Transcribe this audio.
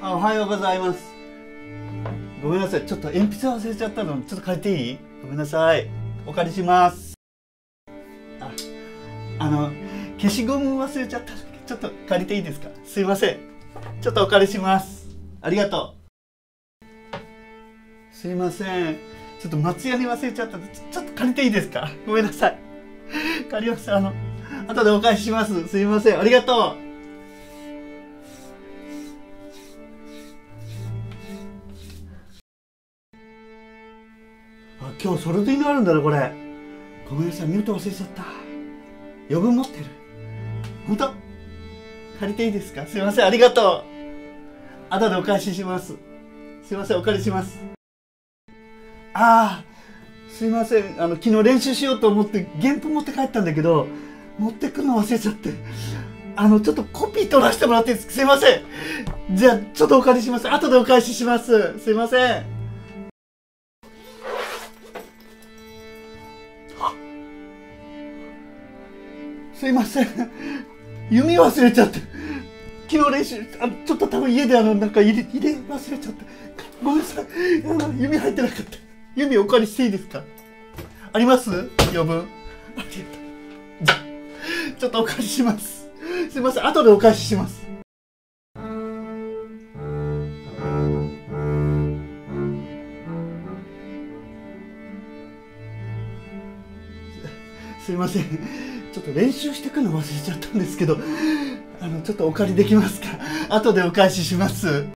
おはようございます。ごめんなさい、ちょっと鉛筆忘れちゃったの、ちょっと借りていい？ごめんなさい。お借りします。消しゴム忘れちゃった。ちょっと借りていいですか？すいません。ちょっとお借りします。ありがとう。すいません。ちょっと松屋に忘れちゃったんで、ちょっと借りていいですか？ごめんなさい。借ります。後でお返しします。すいません。ありがとう。今日ソルディンがあるんだね、これ。ごめんなさい、ミュート忘れちゃった。余分持ってる。本当？借りていいですか？すいません、ありがとう。後でお返しします。すいません、お借りします。すいません。昨日練習しようと思って原譜持って帰ったんだけど、持ってくの忘れちゃって。ちょっとコピー取らせてもらっていいですか？すいません。じゃあ、ちょっとお借りします。後でお返しします。すいません。すいません。弓忘れちゃって。昨日練習、ちょっと多分家でなんか入れ忘れちゃって。ごめんなさい。弓入ってなかった。弓お借りしていいですか？あります？余分。ありがとう。じゃあ、ちょっとお借りします。すいません。後でお返しします。すいません。ちょっと練習してくの忘れちゃったんですけど、ちょっとお借りできますか？後でお返しします。